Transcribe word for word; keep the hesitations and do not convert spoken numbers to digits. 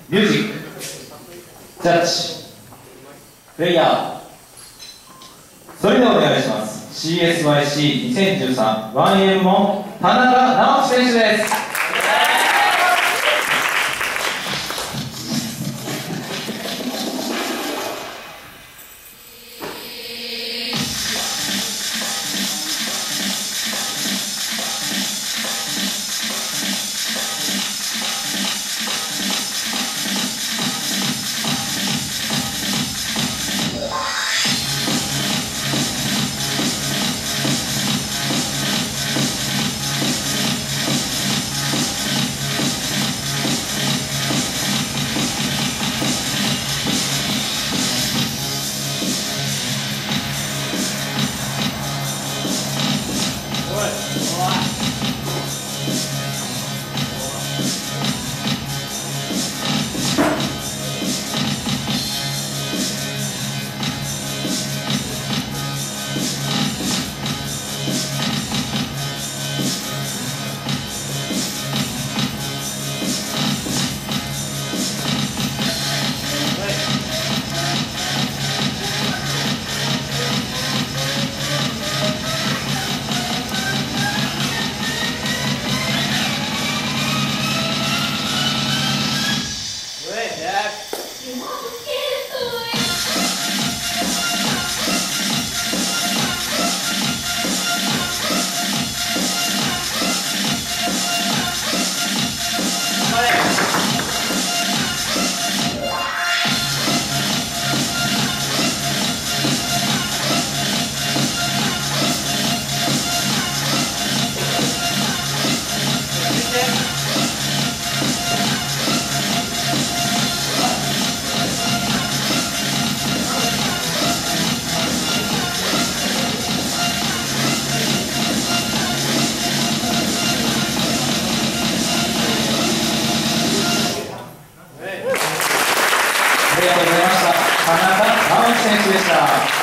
ミュージック、ジャッジ、プレイヤー、それではお願いします。 シーエスワイシーにせんじゅうさん ワンエー 部門田中直樹選手です。ありがとうございました。田中直樹選手でした。